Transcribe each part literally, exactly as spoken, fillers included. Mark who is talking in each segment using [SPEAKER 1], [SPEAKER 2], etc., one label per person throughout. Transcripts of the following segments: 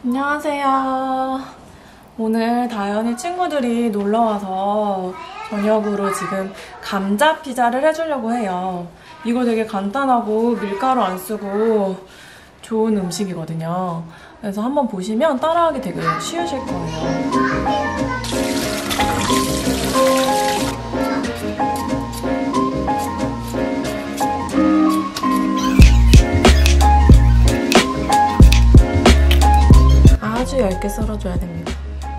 [SPEAKER 1] 안녕하세요. 오늘 다현이 친구들이 놀러와서 저녁으로 지금 감자 피자를 해주려고 해요. 이거 되게 간단하고 밀가루 안 쓰고 좋은 음식이거든요. 그래서 한번 보시면 따라하기 되게 쉬우실 거예요. 아주 얇게 썰어줘야 됩니다.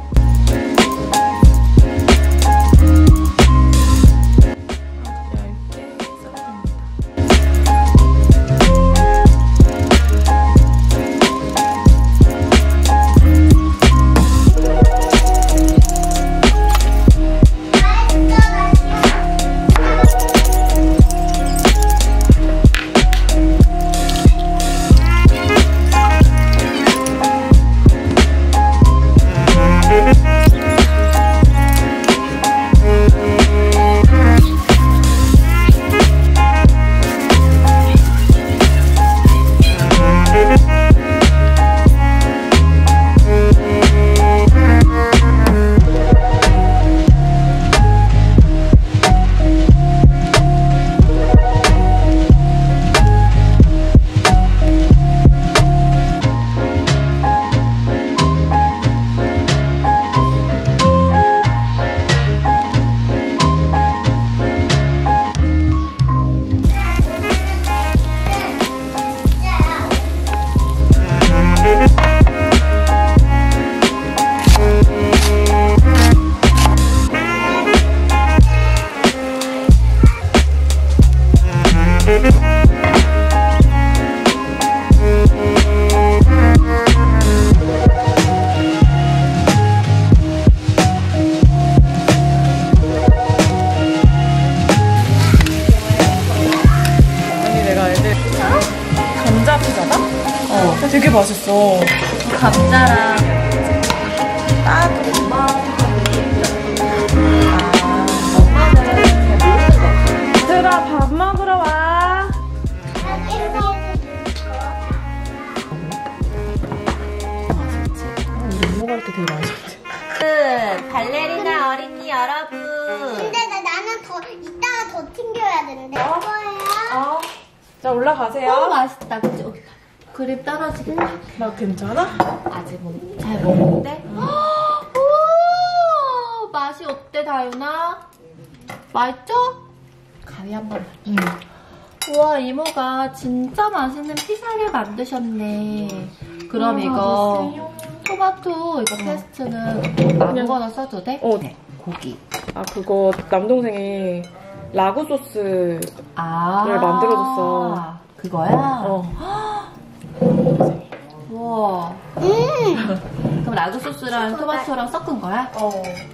[SPEAKER 1] 되게 맛있어.
[SPEAKER 2] 감자랑 따도 막 엄마는 잘 모르는 것 같아.
[SPEAKER 1] 얘들아 밥 먹으러 와. 우리 이모가 할 때 되게 맛있었지.
[SPEAKER 2] 그 발레리나 어린이 여러분.
[SPEAKER 3] 근데 나, 나는 더 이따가 더 튕겨야 되는데. 어? 거예요?
[SPEAKER 1] 어. 자 올라가세요.
[SPEAKER 2] 너무 맛있다, 그치? 어, 그립 떨어지겠다.
[SPEAKER 1] 나 괜찮아?
[SPEAKER 2] 아직 뭐, 잘 먹는데? 오, 맛이 어때, 다윤아? 맛있죠? 가위 한 번.
[SPEAKER 1] 응.
[SPEAKER 2] 우와, 이모가 진짜 맛있는 피자를 만드셨네. 그럼
[SPEAKER 1] 우와,
[SPEAKER 2] 이거
[SPEAKER 1] 맛있어요.
[SPEAKER 2] 토마토 이거 페스트는 아무거나 써도 돼?
[SPEAKER 1] 어.
[SPEAKER 2] 네, 고기.
[SPEAKER 1] 아 그거 남동생이 라구 소스를
[SPEAKER 2] 아,
[SPEAKER 1] 만들어줬어.
[SPEAKER 2] 그거야?
[SPEAKER 1] 어.
[SPEAKER 2] 우와.
[SPEAKER 3] 음!
[SPEAKER 2] 그럼 라구 소스랑 토마토랑 섞은 거야?
[SPEAKER 1] 어.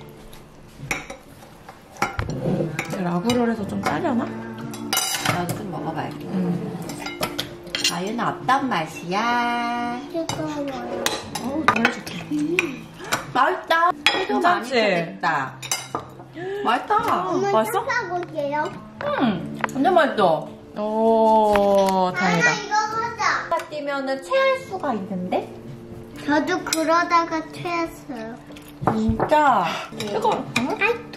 [SPEAKER 1] 제 라구를 해서 좀 짜려나?
[SPEAKER 2] 나도 좀 먹어봐야겠다.
[SPEAKER 1] 응.
[SPEAKER 2] 다윤아 어떤 맛이야?
[SPEAKER 3] 뜨거워요.
[SPEAKER 2] 어우, 보여줄게. 맛있다. 해도 많이
[SPEAKER 1] 괜찮지?
[SPEAKER 2] 되겠다. 맛있다.
[SPEAKER 3] 엄마
[SPEAKER 1] 맛있어?
[SPEAKER 3] 사볼게요.
[SPEAKER 2] 음, 완전 맛있어.
[SPEAKER 1] 오, 다행이다.
[SPEAKER 3] 하나 이거 하자.
[SPEAKER 2] 뛰면은 체할 수가 있는데?
[SPEAKER 3] 저도 그러다가 퇴했어요.
[SPEAKER 2] 진짜. 뜨거워. 응?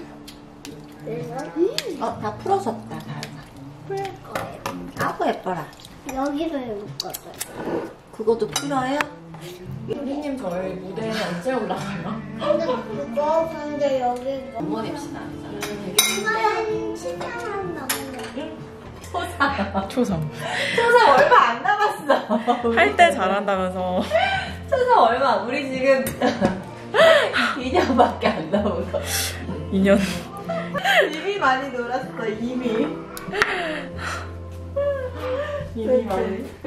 [SPEAKER 3] 음.
[SPEAKER 2] 어, 다 풀어졌다, 다윤아.
[SPEAKER 3] 풀 거예요.
[SPEAKER 2] 아구 예뻐라.
[SPEAKER 3] 여기를 묶었어요.
[SPEAKER 2] 그것도 풀어요?
[SPEAKER 1] 유리님 저희 무대에 언제 올라가요?
[SPEAKER 3] 근데 그거 근데 여기가
[SPEAKER 2] 어머니입시다. 되게
[SPEAKER 3] 한 십 년 넘었네.
[SPEAKER 2] 초상.
[SPEAKER 1] 초삼.
[SPEAKER 2] 초상 얼마 안 남았어.
[SPEAKER 1] 할 때 잘한다면서.
[SPEAKER 2] 초상 얼마? 우리 지금 이 년밖에 안 남은 거.
[SPEAKER 1] 이 년.
[SPEAKER 2] 이미 많이 놀았어, 이미.
[SPEAKER 1] 이미 많이.